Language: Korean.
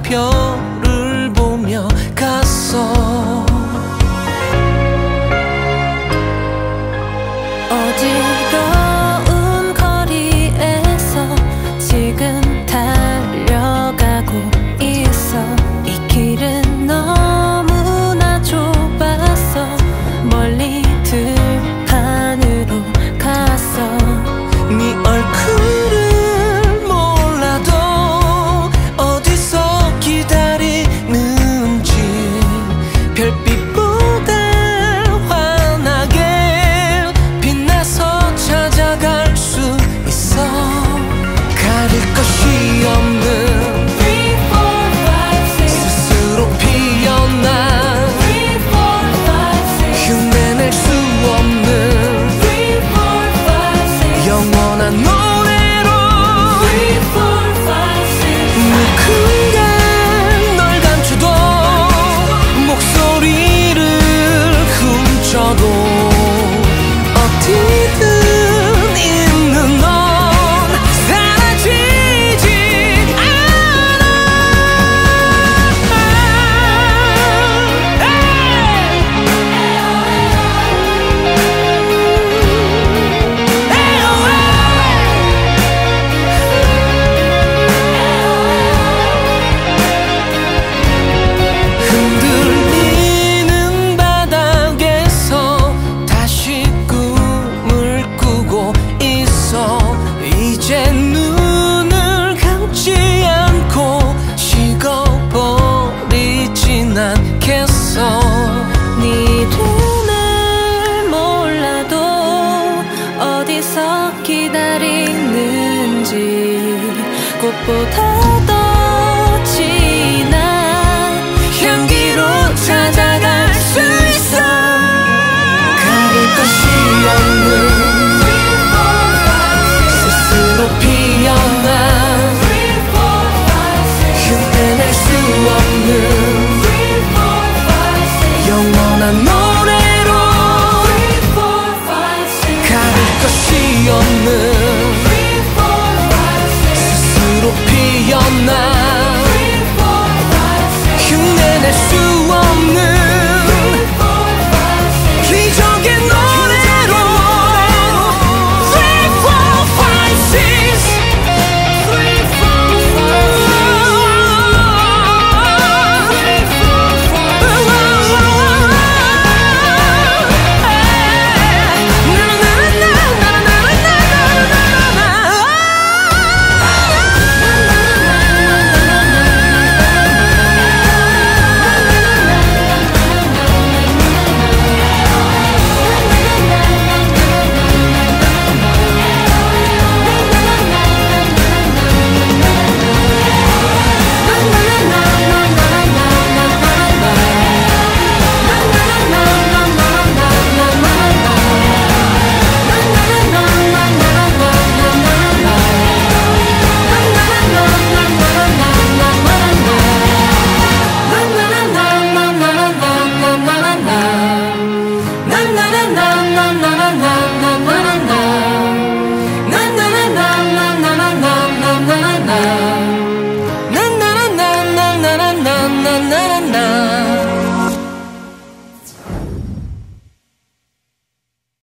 별을 보며 갔어. 어지러운 거리에서 지금 달려가고 있어. 이 길은 너무나 좁아서 멀리 들판으로 갔어. 네 얼굴을 몰라도 어디서 기다리는지 별빛보다 환하게 빛나서 찾아갈 수 있어. 가릴 것이 없는 스스로 피어난 흉내낼 수 없는 영원한 노래로 누군가 널 감춰도 목소리를 훔쳐도 어디든 있는 넌 사라지지 않아. 흔들리는 바닥에서 다시 꿈을 꾸고 있어. 이제 눈을 감지 않고 식어버리진 않겠어. 네 눈을 몰라도 어디서 기다리는지 꽃보다